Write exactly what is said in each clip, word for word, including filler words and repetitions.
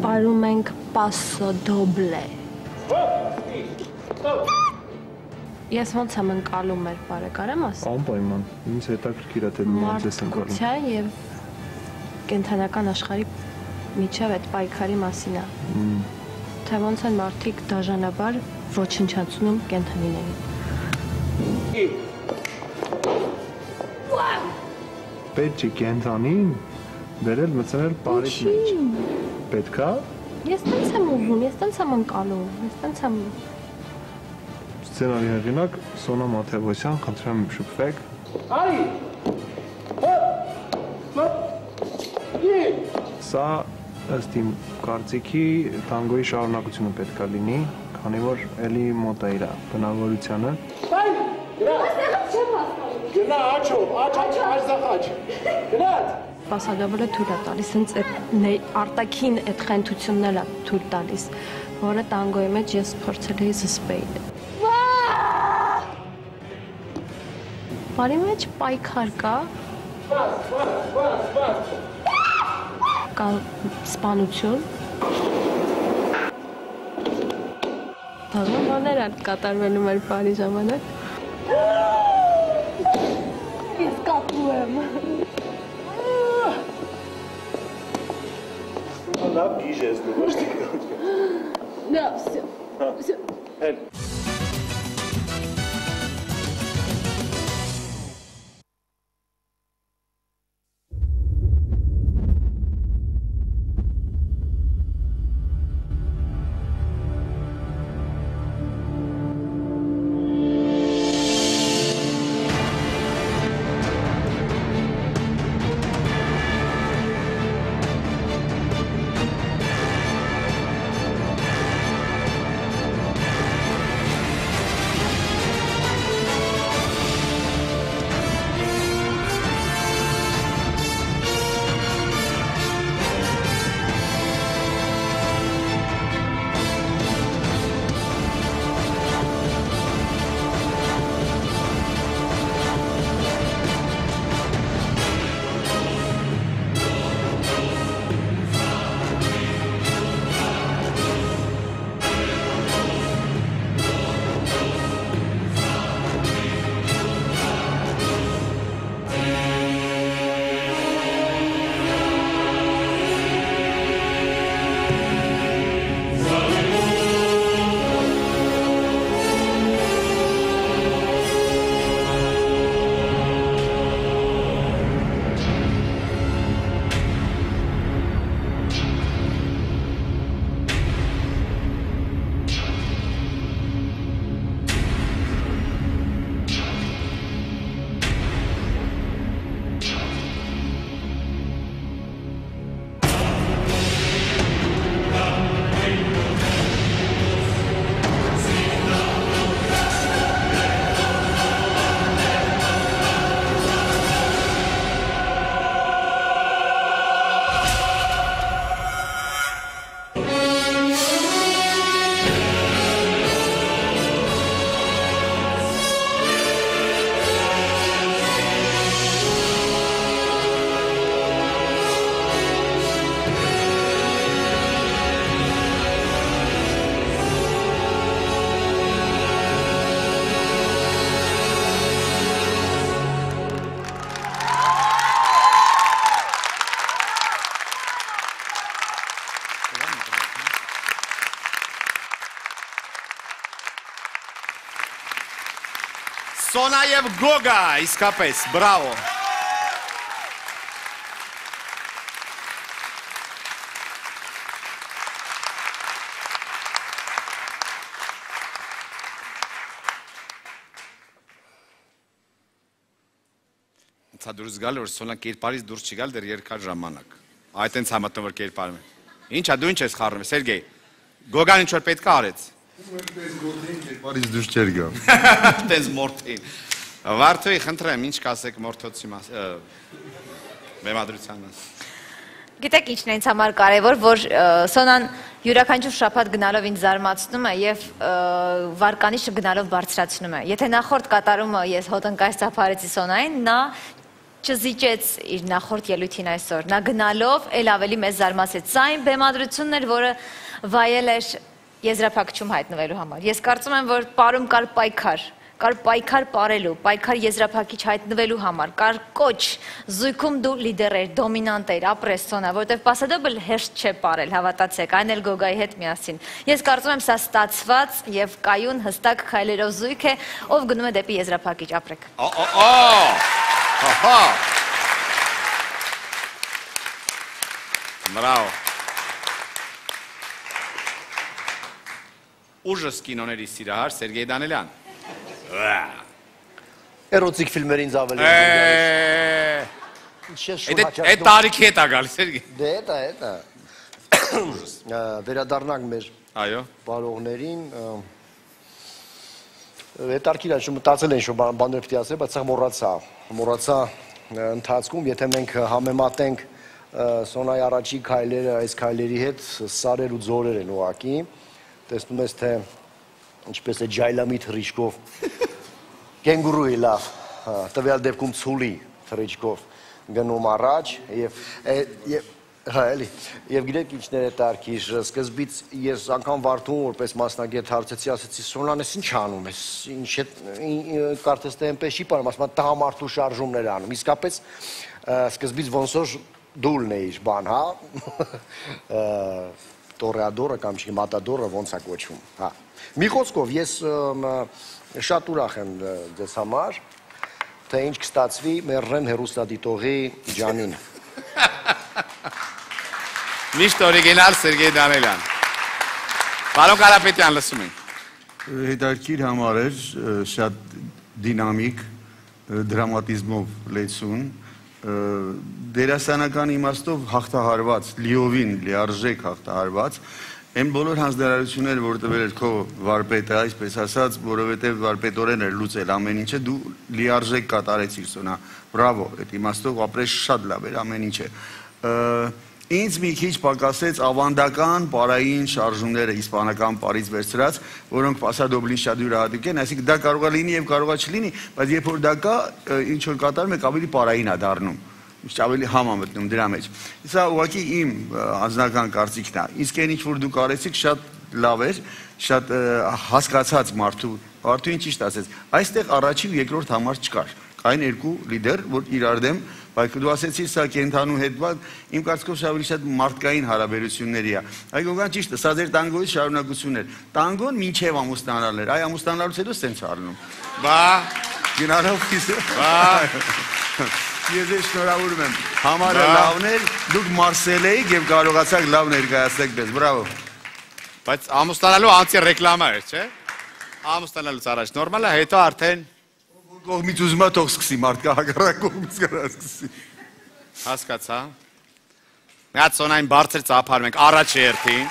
Արում ենք paso doble։ Ես ոնց եմ ընկալում մեր բարեկարեմ ասեմ։ Անպայման, ինձ հետաքրքիր է թե ոնց ես ընկալում։ Մարդկության եւ կենթանական աշխարհի միջև այդ պայքարի մասին է։ Թե ոնց են մարդիկ դաժանաբար ոչնչացնում կենթանիներին։ Պետք է կենթանին բերել մտցնել բարիք մեջ։ Պետքա։ Ես տենց եմ ուզում, ես տենց եմ ընկալում, ես տենց եմ։ Սցենարի հեղինակ Սոնա Մաթևոսյան, խնդրեմ շփվեք։ Արի։ Սա ըստ իմ կարծիքի տանգոյի շարունակությունը պետք է լինի, քանի որ էլի մոտ է իր բնավորությանը։ Գնա աչով, աչ աչ արզախ աչ։ Գնաց։ Պասադոբլը թույլ է տալիս, հենց այդ արտաքին այդ խենթությունն էլ է թույլ տալիս, որը տանգոյի մեջ ես փորձել էի զսպել։ Բարի մեջ պայքար կա։ Կա սպանություն։ Բազում բաներ են կատարվելու մեր բարի ժամանակ։ Ես կապում եմ։ Она ближе с другой стороны. Да, все. Все. Սոնա և Գոգա, իսկապես, բրավո։ Ցա դուրս գալ որ Սոնա կերպարից դուրս չգալ դեռ երկար ժամանակ։ Այդ այնց համատնում որ կերպարում է։ Ինչա դու ինչ ես խառնում, Սերգեյ։ Գոգան ինչ որ պետք է արեց։ Պես գոտին կերպարից դուրս չեր գա։ Տես մորթին։ Վարդուի խնդրեմ, ինչ կասեք մորթոցի բեմադրությանը։ Գիտեք ինչն է ինձ համար կարևոր, որ Սոնան յուրաքանչյուր շաբաթ գնալով ինձ զարմացնում է եւ վարկանիշը գնալով բարձրացնում է։ Եթե նախորդ կատարումը ես հոտնկայս ծափարեցի Սոնային, նա չզիջեց իր նախորդ ելույթին այսօր։ Նա գնալով էլ ավելի մեզ զարմացեց։ Սա այն բեմադրությունն էր, որը վայել էր եզրափակչում հայտնվելու համար։ Ես կարծում եմ, որ պարում կար պայքար, կար պայքար պարելու, պայքար եզրափակիչ հայտնվելու համար, կար կոչ, զույգում դու լիդեր էր, դոմինանտ էր, ապրես Սոնա, որտեվ պասադոբլ հեշտ չէ պարել, հավատացեք, այն էլ Գոգայի հետ միասին։ Ես կարծում եմ, սա ստացված եւ կայուն հստակ քայլերով զույգ է, ով գնում է դեպի եզրափակիչ, ապրեք։ Ահա։ Բրավո։ Ուժս կինոների սիրահար Սերգեյ Դանելյան։ Էրոտիկ ֆիլմերին զավել եմ։ Այդ տարիքի հետ է գալիս, Սերգեյ։ Դե էտա, էտա։ Վերադառնանք մեր բարողներին։ Հետարքիր այն, մտածել են շո բաներ պիտի ասել, բայց սա մոռացա։ Մոռացա ընթացքում, եթե մենք համեմատենք Սոնայի առաջի քայլերը այս քայլերի հետ, սարեր ու ձորեր են ուղղակի։ Տեսնում ես, թե ինչպես է ջայլամի թռիչքով, կենգուրուի լավ, տվյալ դեպքում ցուլի թռիչքով գնում առաջ և գիրեք ինչն էր հետարքիր, սկզբից ես անգամ վարդում որպես մասնագետ հարցեցի, ասեցի Սոնան ես ինչ անում ես, կարծես թե այնպես չի պարում, ասում տղամարդու շարժումներ անում, իսկապես սկզբից ոնց որ դուլն էիր բան, հա, տորեադորը կամ չի մատադորը ոնց է կոչվում, հա։ Մի խոսքով, ես շատ ուրախ եմ ձեզ համար, թե ինչ կստացվի մերրեն հեռուստադիտողի ջանին։ Միշտ օրիգինալ Սերգեյ Դանելյան։ Պարոն Կարապետյան, լսում ենք։ Հետարքիր համար էր շատ դինամիկ, դրամատիզմով լեցուն, դերասանական իմաստով հաղթահարված, լիովին, լիարժեք հաղթահարված, այն բոլոր հանձնարարությունները, որ տվել էր քո վարպետը, այսպես ասած, որովհետև վարպետորեն էր լուծել ամեն ինչը, դու լիարժեք կատարեցիր Սոնա, բրավո, այդ իմաստով ապրես շատ լավ էր ամեն ինչը։ Ինձ մի քիչ պակասեց ավանդական պարային շարժումները իսպանական պարից վերցրած, որոնք պասադոբլին շատ յուրահատուկ են, այսինքն դա կարող է լինի եւ կարող է չլինի, բայց երբ որ դա կա, ինչ որ կատարում եք ավելի պարային է դառնում, միշտ ավելի համ է մտնում դրա մեջ։ Սա ուղղակի իմ անձնական կարծիքն է։ Իսկ այն ինչ որ դուք արեցիք շատ լավ էր, շատ հասկացած մարդու, մարդուին ճիշտ ասեց։ Այստեղ առաջին ու երկրորդ համար չկար։ Կային երկու լիդեր, որ իրար դեմ, բայց դու ասեցիր սա կենթանու հետ, իմ կարծիքով ավելի շատ մարդկային հարաբերությունների է։ Այ Գոգան ճիշտ է, սա ձեր տանգոյի շարունակությունն էր։ Տանգոն մինչև ամուսնանալն էր, այ ամուսնանալուց հետո սենց առնում։ Բա, գնալով քիզը։ Բա, ես ես շնորհավորում եմ։ Համարը լավն էր, դուք Մարսել էիք եւ կարողացաք լավ ներկայացնել դες, բրավո։ Բայց ամուսնանալու անցի ռեկլամա էր, չէ՞։ Ամուսնանալուց առաջ նորմալ է, հետո արդեն կողմից ուզում է թող սկսի, մարդկա հակառակ կողմից կրա սկսի։ Հասկացա։ Մի հատ Սոնային բարձր ծափարում ենք առաջ երթին։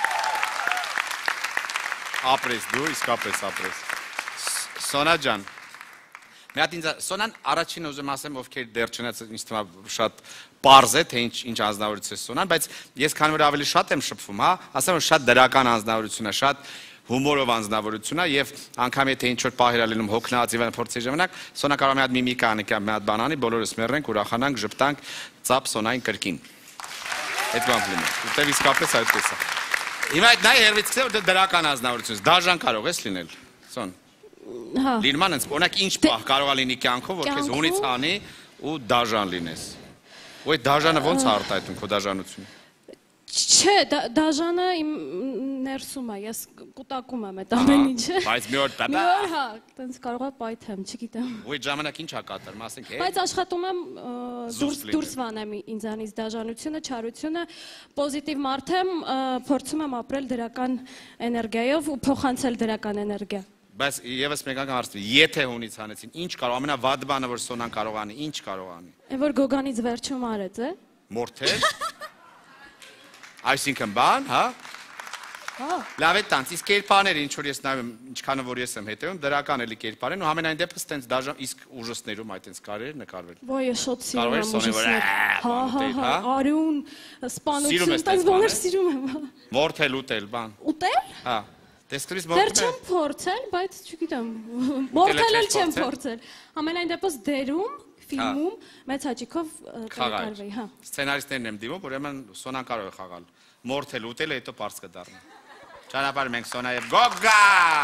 Ապրես դու, իսկապես ապրես։ Սոնա ջան, մի հատ ինձ Սոնան առաջին ուզում ասեմ, ովքեր դեռ չնայած ինձ թվում է շատ պարզ է, թե ինչ ինչ անձնավորություն է Սոնան, բայց ես քանի որ ավելի շատ եմ շփվում, հա, ասեմ որ շատ դրական անձնավորություն է, շատ հումորով անձնավորություն է եւ անգամ եթե ինչ որ պահեր լինում հոգնած եւ փորձի ժամանակ Սոնա կարող է մի հատ միմիկա անի կամ մի հատ բան անի, բոլորս մեռնենք, ուրախանանք, ժպտանք, ծափ Սոնային կրկին։ Այդ բանն է։ Ուտեւ իսկապես այդպես է։ Հիմա դա երևից է որ դա դրական անձնավորություն է, դաժան կարող ես լինել։ Սոն։ Հա։ Լինման ինձ օրինակ ինչ պահ կարող է լինի կյանքով, որ քեզ հունից անի ու դաժան լինես։ Ու այդ դաժանը ո՞նց է արտահայտում քո դաժանությունը։ Չէ, դաժանը իմ ներսում է, ես կուտակում եմ այդ ամեն ինչը։ Բայց մի օր Մի օր, հա, տենց կարող է պայթեմ, չգիտեմ։ Ու այդ ժամանակ ինչ ա կատարում, ասենք, հե։ Բայց աշխատում եմ դուրս վանեմ ինձանից դաժանությունը, չարությունը, պոզիտիվ մարդ եմ, փորձում եմ ապրել դրական էներգիայով ու փոխանցել դրական էներգիա։ Բայց եւս մեկ անգամ հարցնում, եթե հունից հանեցին, ինչ կարող, ամենավատ բանը որ Սոնան կարող անի, ինչ կարող անի։ Այն որ Գոգանից վերջում արեց, է։ Մորթել։ Այսինքն բան, հա։ Հա։ Լավ է տանց, իսկ կերպարները ինչ որ ես նայում եմ, ինչքան որ ես եմ հետևում, դրական էլի կերպար են ու ամենայն դեպս տենց դաժան իսկ ուժսներում այդ տենց կարեր նկարվել։ Ոյ, ես շատ սիրում եմ ուժսներ։ Հա, հա, արյուն, սպանություն, տենց բաներ սիրում եմ։ Մորթել, ուտել, բան։ Ուտել։ Հա։ Տեսքրիս մորթել։ Դեռ չեմ փորձել, բայց չգիտեմ։ Մորթել էլ չեմ փորձել։ Ամենայն դեպս դերում ֆիլմում մեծ հաճիկով կատարվեի, հա։ Սցենարիստներն եմ դիմում, ուրեմն Սոնան կարող է խաղալ։ Մորթել, ուտել, հետո պարզ կդառնա։ Ճանապարհ մենք Սոնա եւ Գոգա։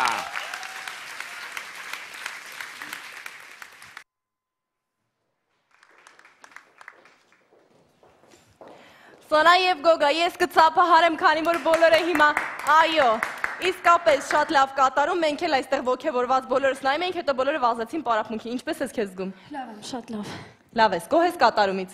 Սոնա եւ Գոգա, ես կցապահարեմ, քանի որ բոլորը հիմա, այո, իսկապես շատ լավ կատարում, մենք էլ այստեղ ոգևորված բոլորս նայում ենք, հետո բոլորը վազեցին պարապմունքին, ինչպես ես քեզ զգում։ Լավ եմ, շատ լավ։ Լավ ես, գոհ ես կատարումից։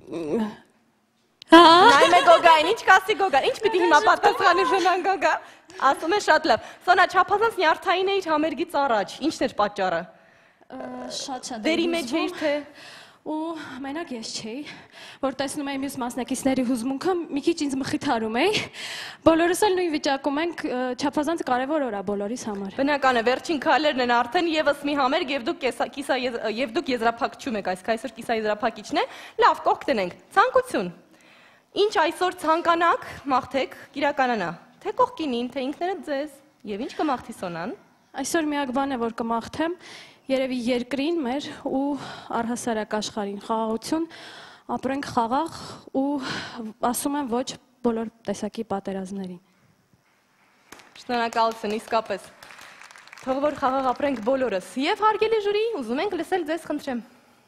Նայում է Գոգային, ինչ կասի Գոգան, ինչ պիտի հիմա պատասխանի Սոնան Գոգա։ Ասում է շատ լավ։ Սոնա, չափազանց նյարդային էիր համերգից առաջ, ի՞նչն էր պատճառը։ Շատ շատ դերի մեջ էիր թե ու մենակ ես չէի, որ տեսնում էի մյուս մասնակիցների հուզմունքը, մի քիչ ինձ մխիթարում էի։ Բոլորս էլ նույն վիճակում ենք, չափազանց կարևոր օր է բոլորիս համար։ Բնական է, վերջին քայլերն են արդեն եւս մի համերգ եւ դուք կիսա եւ դուք եզրափակչում եք, այս այսօր կիսաեզրափակիչն է։ Լավ, կողք տնենք։ Ցանկություն։ Ինչ այսօր ցանկանաք, մաղթեք, կիրականանա։ Թե կողքինին, թե ինքներդ ձեզ, եւ ինչ կմաղթի Սոնան։ Այսօր միակ բանը որ կմաղթեմ, երևի երկրին մեր ու առհասարակ աշխարհին խաղաղություն, ապրենք խաղաղ ու ասում եմ ոչ բոլոր տեսակի պատերազմներին։ Շնորհակալություն, իսկապես։ Թող որ խաղաղ ապրենք բոլորս։ Եվ հարգելի ժյուրի, ուզում ենք լսել ձեզ, խնդրեմ։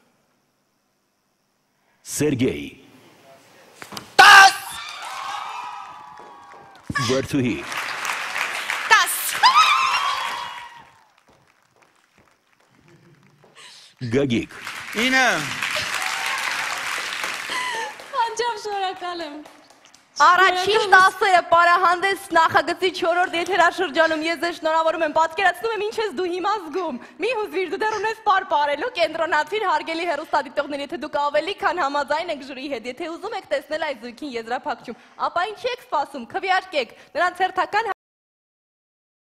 Սերգեյ Վարդուհի տաս Գագիկ ինը Անջավ շնորհակալ եմ։ Առաջին տասը պարահանդես նախագծի չորրորդ եթերաշրջանում ես ձեզ շնորհավորում եմ, պատկերացնում եմ ինչ ես դու հիմա զգում։ Մի հուզվիր, դու դեռ ունես պար պարելու, կենտրոնացիր հարգելի հեռուստադիտողներ, եթե դուք ավելի քան համաձայն եք ժյուրիի հետ, եթե ուզում եք տեսնել այդ զույգին եզրափակչում, ապա ինչի եք սպասում, քվեարկեք նրանց հերթական